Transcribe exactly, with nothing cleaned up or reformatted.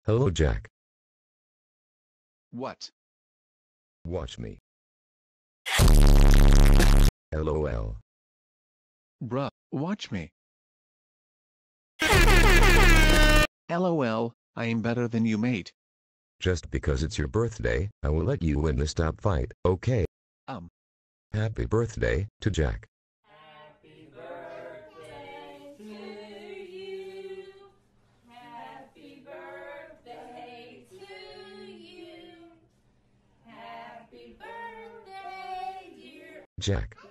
Hello, Jack. What? Watch me. LOL. Bruh, watch me. LOL, I am better than you, mate. Just because it's your birthday, I will let you win the stop fight, okay? Um. Happy birthday to Jack. Happy birthday to you. Happy birthday to you. Happy birthday, dear Jack.